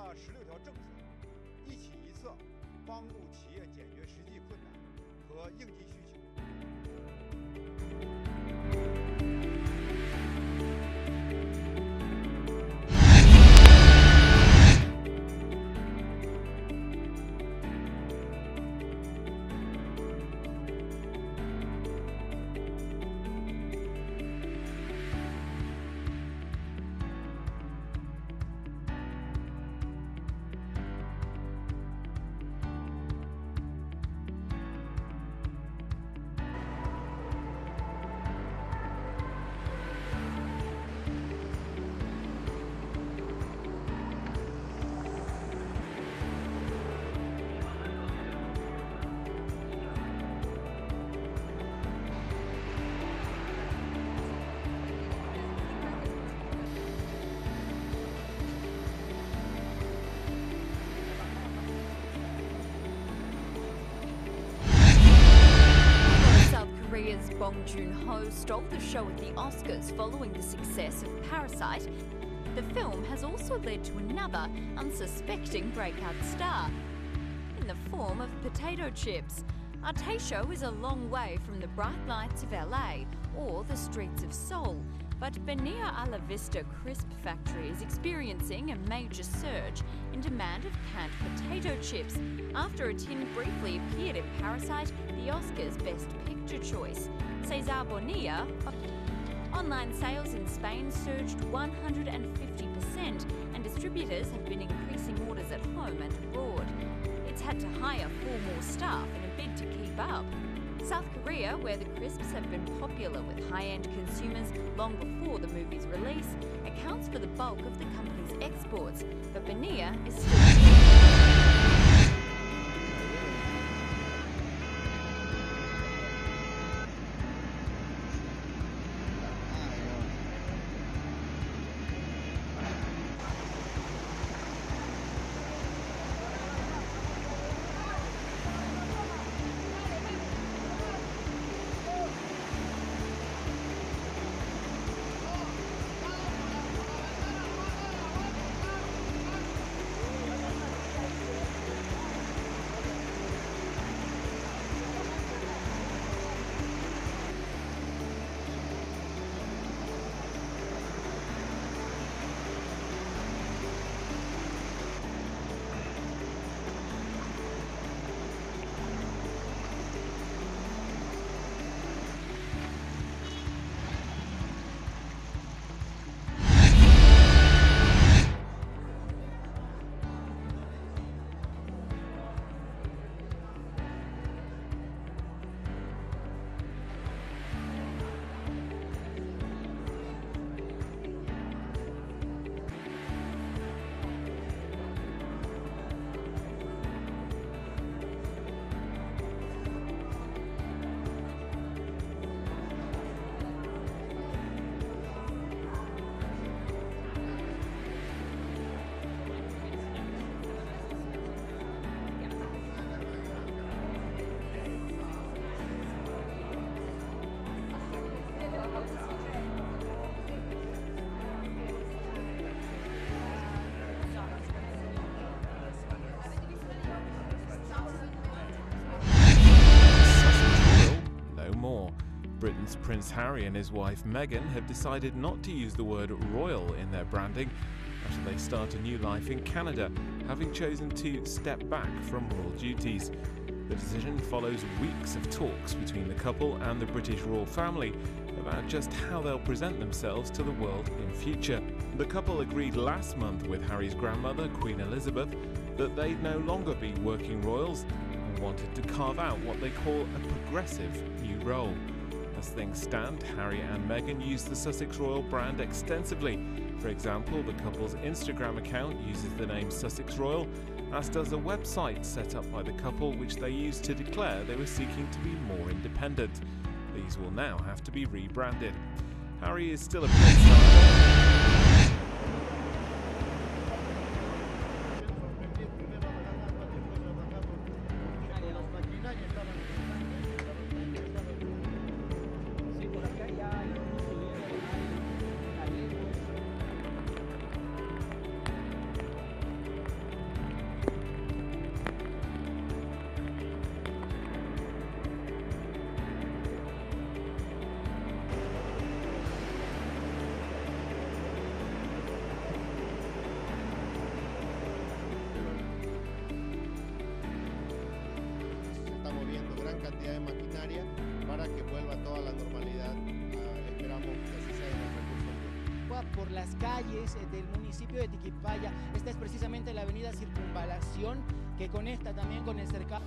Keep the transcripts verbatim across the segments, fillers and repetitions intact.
了十六条政策，一起一策，帮助企业解决实际困难和应急需求。 Korea's Bong Joon-ho stole the show at the Oscars following the success of Parasite. The film has also led to another unsuspecting breakout star in the form of potato chips. Artesio is a long way from the bright lights of L A or the streets of Seoul, but Benia Ala Vista Crisp Factory is experiencing a major surge in demand of canned potato chips after a tin briefly appeared in Parasite, the Oscars' Best Picture choice. Cesar Bonilla. Online sales in Spain surged one hundred fifty percent, and distributors have been increasing orders at home and abroad. It's had to hire four more staff in a bid to keep up. South Korea, where the crisps have been popular with high-end consumers long before the movie's release, accounts for the bulk of the company's exports, but Benia is still... Britain's Prince Harry and his wife Meghan have decided not to use the word royal in their branding after they start a new life in Canada, having chosen to step back from royal duties. The decision follows weeks of talks between the couple and the British royal family about just how they'll present themselves to the world in future. The couple agreed last month with Harry's grandmother, Queen Elizabeth, that they'd no longer be working royals and wanted to carve out what they call a progressive new role. As things stand, Harry and Meghan use the Sussex Royal brand extensively. For example, the couple's Instagram account uses the name Sussex Royal, as does a website set up by the couple which they used to declare they were seeking to be more independent. These will now have to be rebranded. Harry is still a prince, however. gran cantidad de maquinaria para que vuelva toda la normalidad. Uh, esperamos que así sea en el recurso del día. Por las calles del municipio de Tiquipaya, esta es precisamente la avenida Circunvalación que conecta también con el cercado.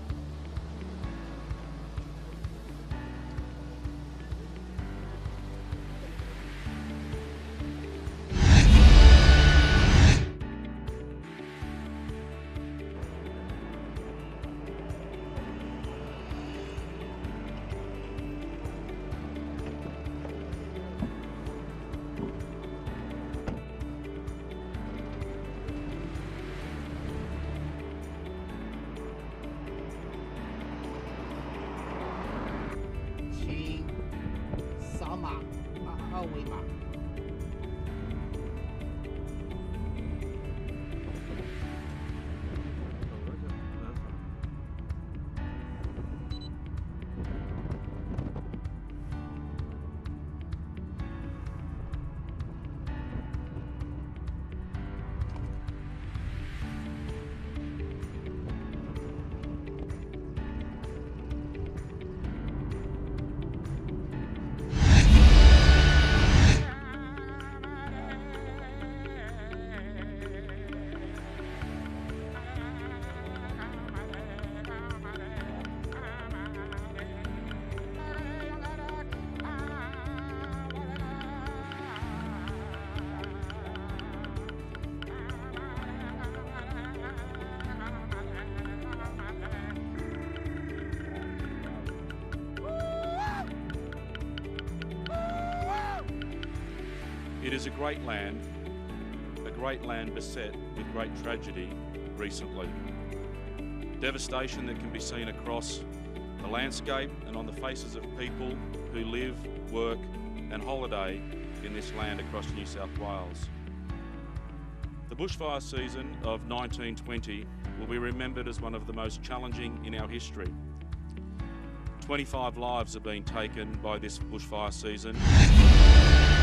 It is a great land, a great land beset with great tragedy recently. Devastation that can be seen across the landscape and on the faces of people who live, work and holiday in this land across New South Wales. The bushfire season of nineteen twenty will be remembered as one of the most challenging in our history. twenty-five lives have been taken by this bushfire season.